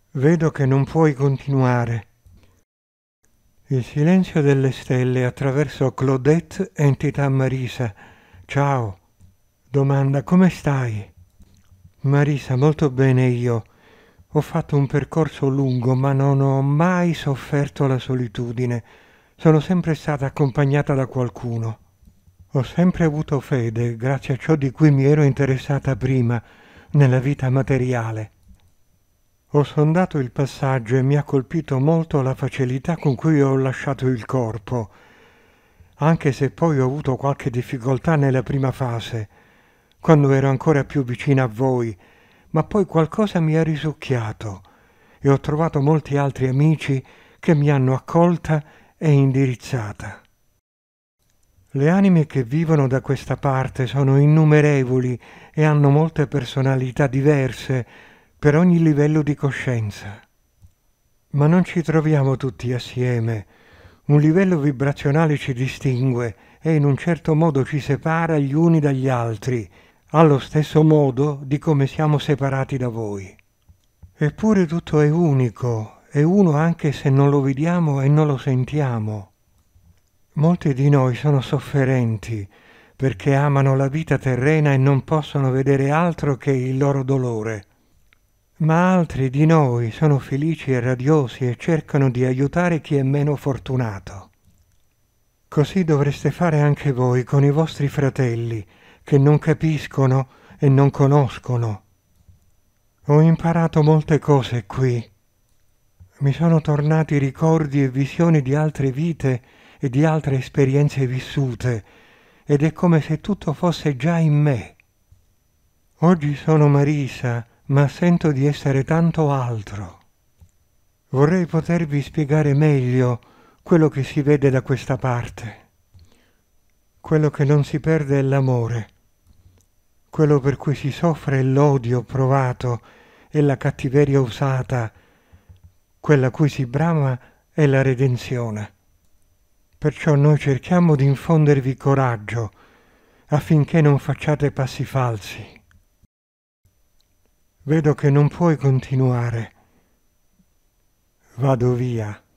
Vedo che non puoi continuare. Il silenzio delle stelle attraverso Claudette, entità Marisa. Ciao. Domanda, come stai? Marisa, molto bene io. Ho fatto un percorso lungo, ma non ho mai sofferto la solitudine. Sono sempre stata accompagnata da qualcuno. Ho sempre avuto fede, grazie a ciò di cui mi ero interessata prima, nella vita materiale. Ho sondato il passaggio e mi ha colpito molto la facilità con cui ho lasciato il corpo, anche se poi ho avuto qualche difficoltà nella prima fase, quando ero ancora più vicina a voi, ma poi qualcosa mi ha risucchiato e ho trovato molti altri amici che mi hanno accolta e indirizzata. Le anime che vivono da questa parte sono innumerevoli e hanno molte personalità diverse per ogni livello di coscienza. Ma non ci troviamo tutti assieme. Un livello vibrazionale ci distingue e in un certo modo ci separa gli uni dagli altri, allo stesso modo di come siamo separati da voi. Eppure tutto è unico, è uno anche se non lo vediamo e non lo sentiamo. Molti di noi sono sofferenti perché amano la vita terrena e non possono vedere altro che il loro dolore. Ma altri di noi sono felici e radiosi e cercano di aiutare chi è meno fortunato. Così dovreste fare anche voi con i vostri fratelli che non capiscono e non conoscono. Ho imparato molte cose qui. Mi sono tornati ricordi e visioni di altre vite e di altre esperienze vissute, ed è come se tutto fosse già in me. Oggi sono Marisa, ma sento di essere tanto altro. Vorrei potervi spiegare meglio quello che si vede da questa parte. Quello che non si perde è l'amore. Quello per cui si soffre è l'odio provato e la cattiveria usata. Quella a cui si brama è la redenzione. Perciò noi cerchiamo di infondervi coraggio affinché non facciate passi falsi. Vedo che non puoi continuare. Vado via.